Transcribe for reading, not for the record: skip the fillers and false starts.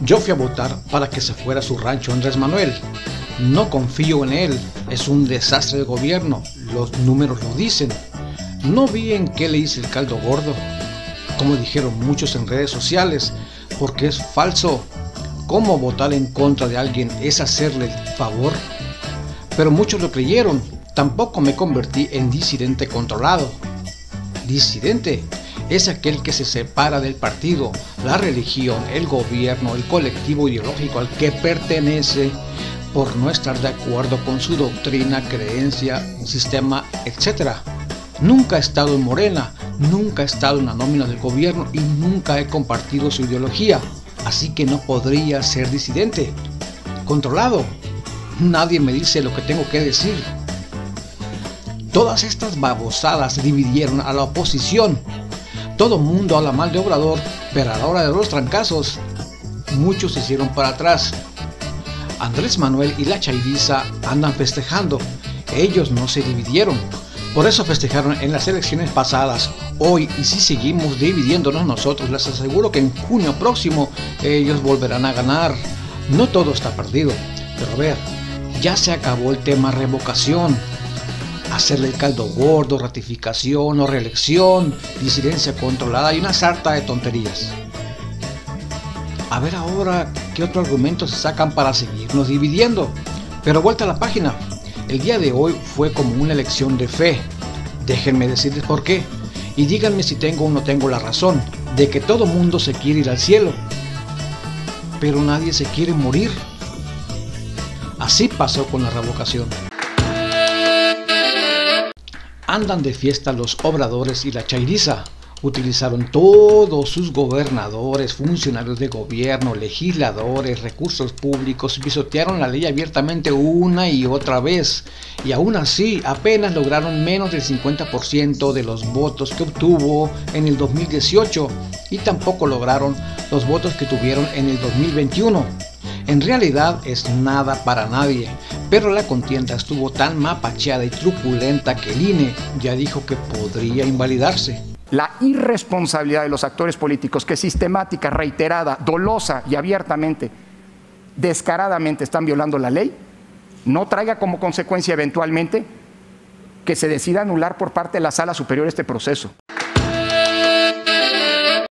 Yo fui a votar para que se fuera a su rancho Andrés Manuel. No confío en él, es un desastre de gobierno, los números lo dicen. No vi en qué le hice el caldo gordo, como dijeron muchos en redes sociales, porque es falso. ¿Cómo votar en contra de alguien es hacerle el favor? Pero muchos lo creyeron. Tampoco me convertí en disidente controlado. Disidente es aquel que se separa del partido, la religión, el gobierno, el colectivo ideológico al que pertenece por no estar de acuerdo con su doctrina, creencia, sistema, etc. Nunca he estado en Morena, nunca he estado en la nómina del gobierno y nunca he compartido su ideología, así que no podría ser disidente. Controlado, nadie me dice lo que tengo que decir. Todas estas babosadas dividieron a la oposición. Todo mundo habla mal de Obrador, pero a la hora de los trancazos, muchos se hicieron para atrás. Andrés Manuel y la chairiza andan festejando. Ellos no se dividieron. Por eso festejaron en las elecciones pasadas. Hoy, y si seguimos dividiéndonos nosotros, les aseguro que en junio próximo ellos volverán a ganar. No todo está perdido. Pero a ver, ya se acabó el tema revocación. Hacerle el caldo gordo, ratificación o reelección, disidencia controlada y una sarta de tonterías. A ver ahora qué otro argumento se sacan para seguirnos dividiendo. Pero vuelta a la página. El día de hoy fue como una elección de fe. Déjenme decirles por qué. Y díganme si tengo o no tengo la razón de que todo mundo se quiere ir al cielo, pero nadie se quiere morir. Así pasó con la revocación. Andan de fiesta los obradores y la chairiza. Utilizaron todos sus gobernadores, funcionarios de gobierno, legisladores, recursos públicos, pisotearon la ley abiertamente una y otra vez. Y aún así, apenas lograron menos del 50% de los votos que obtuvo en el 2018 y tampoco lograron los votos que tuvieron en el 2021. En realidad es nada para nadie, pero la contienda estuvo tan mapacheada y truculenta que el INE ya dijo que podría invalidarse. La irresponsabilidad de los actores políticos que sistemática, reiterada, dolosa y abiertamente, descaradamente están violando la ley, no traiga como consecuencia eventualmente que se decida anular por parte de la Sala Superior este proceso.